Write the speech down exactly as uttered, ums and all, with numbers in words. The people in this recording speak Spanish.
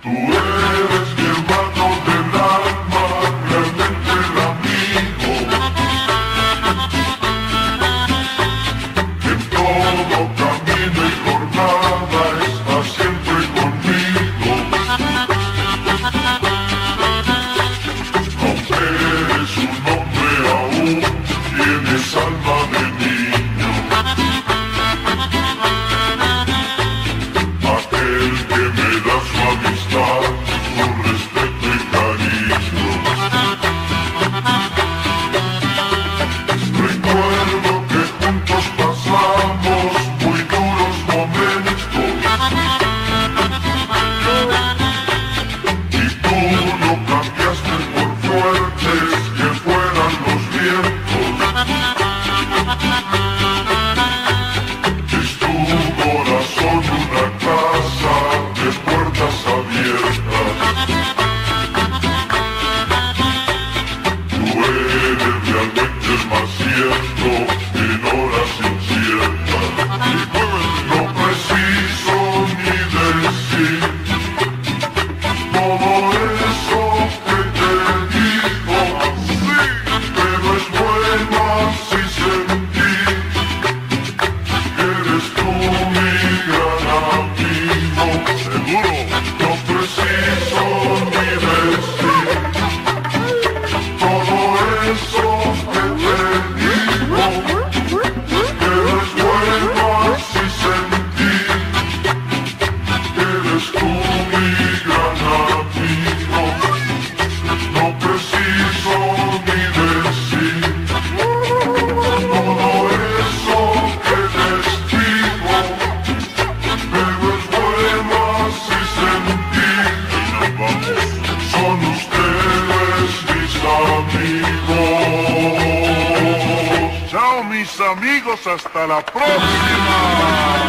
Tú eres mi hermano del alma, realmente el amigo. En todo camino y jornada estás siempre conmigo. Aunque eres un hombre aún, tienes alma de niño. Aquel que me da su amistad, su respeto y cariño. Recuerdo que juntos pasamos muy duros momentos, y tú lo cambiaste por fuertes que fueran los vientos. Es tu corazón una casa de puertas abiertas. Tú eres realmente el más cierto en horas inciertas. No preciso ni decir todo eso que te digo, pero es bueno así sentir que eres tú mi gran amigo. Seguro. No preciso ni decir todo eso que te digo, pero es bueno así sentir que eres tú mi gran amigo. No preciso ni decir todo eso que les digo, pero es bueno así sentir. Son ustedes mis amigos. Chao mis amigos, hasta la próxima.